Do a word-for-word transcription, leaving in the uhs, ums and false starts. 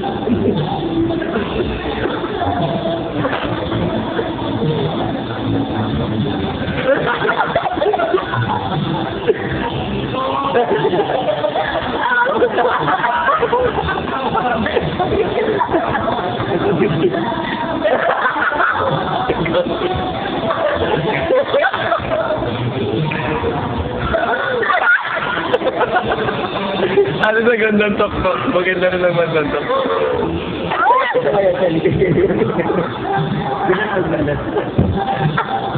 Ano sa gandang tok-tok? Maganda rin naman ng tok-tok. Ano kaya sa likod? Ganun ang ganda.